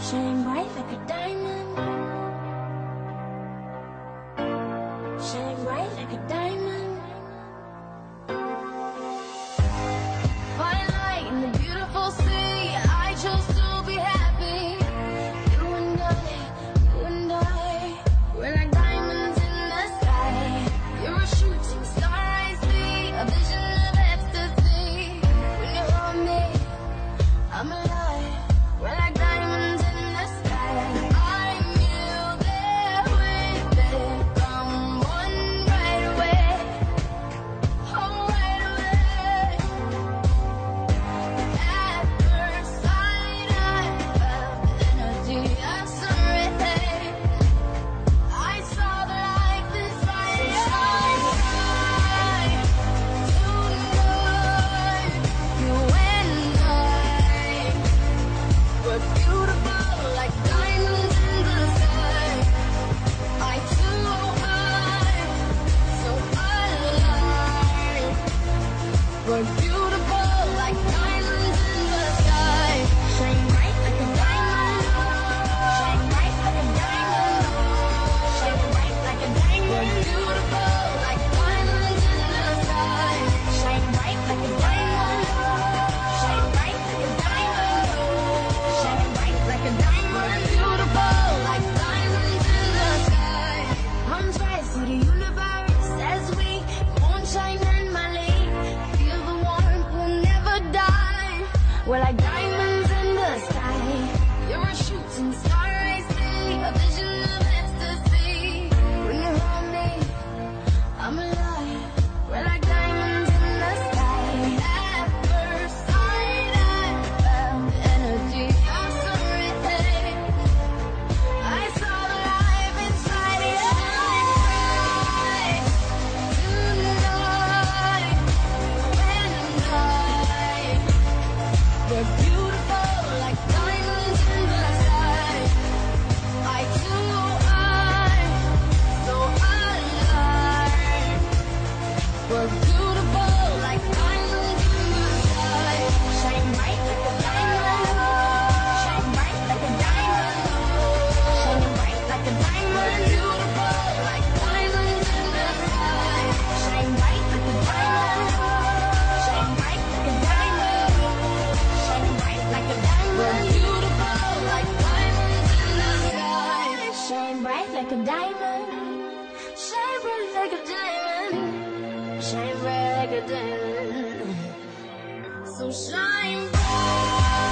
Shine bright like a diamond. Shine bright like a diamond. Fine light in the beautiful sea. I chose to be happy. You and I, we're like diamonds in the sky. You're a shooting star, I see, a vision of ecstasy. When you hold me, I'm alive. We're like diamonds in the sky. I knew that we'd become one right away. Oh, right away. At first sight, I felt the energy of sun rays. I saw the light inside your eyes. Tonight, you and I were beautiful like diamonds in the sky. I too high, so alive. We're beautiful like diamonds in the sky. Shine bright like a diamond. Shine bright like a diamond. Shine bright like a diamond. We're beautiful like diamonds in the sky. Shine bright like a diamond. Shine bright like a diamond. Shine bright like a diamond. We're beautiful like diamonds in the sky. Arms rise to the universe as we moonshine and Mali. Feel the warmth, we'll never die. We're like diamonds in the sky. You're a shooting star, I see, a vision of ecstasy. When you hold me, I'm alive. We're like diamonds in the sky. At first sight, I felt the energy of sun rays. I saw the life inside your eyes. Tonight, you and I, we're beautiful like diamonds in the sky. I too high, so alive. We're beautiful like diamonds in the sky. Shine bright like a diamond. Shine bright like a diamond. Shine bright like a diamond. We're beautiful like diamonds in the sky. Shine bright like a diamond. Shine bright like a diamond. Shine bright like a diamond. We're beautiful like diamonds in the sky. Shine bright like a diamond. Shine bright like a diamond. Shine bright like a diamond. So shine bright.